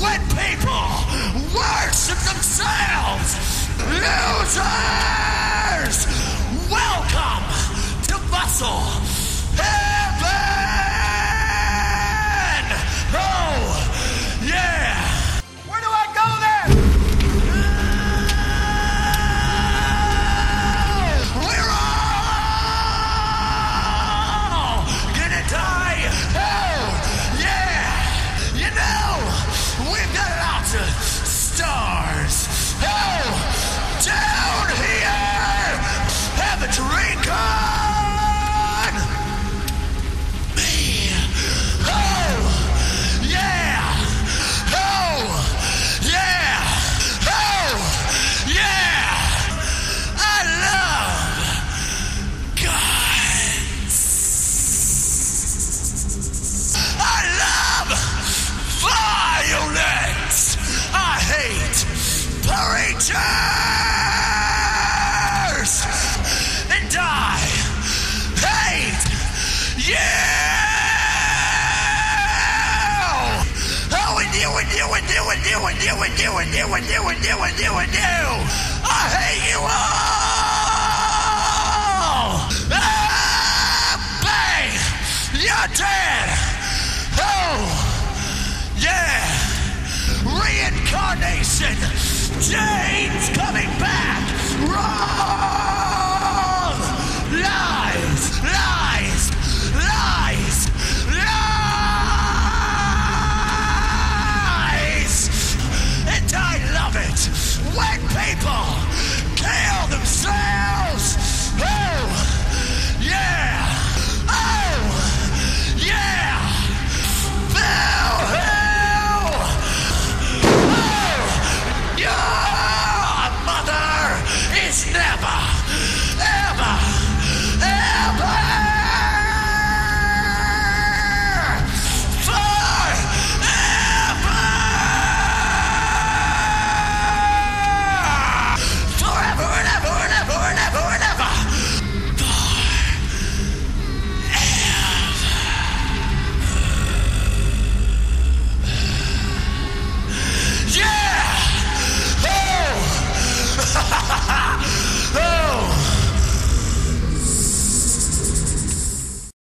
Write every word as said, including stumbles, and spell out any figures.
when people worship themselves. Losers! Welcome to Muscle Heaven! Oh, yeah! Where do I go then? We're all gonna die! Oh, yeah! You know, we've got lots of stars! Oh, down here! Have a drink on me! Oh, yeah! Oh, yeah! Oh, yeah! I love guns! I love violence! I hate preachers! And I hate you! Oh, and you, and you, and you, and you, and you, and you, and you, and you, and you, and you, and you! I hate you all! Ah, bang! You're dead! Oh, yeah! Reincarnation! Jane's coming back! Roar!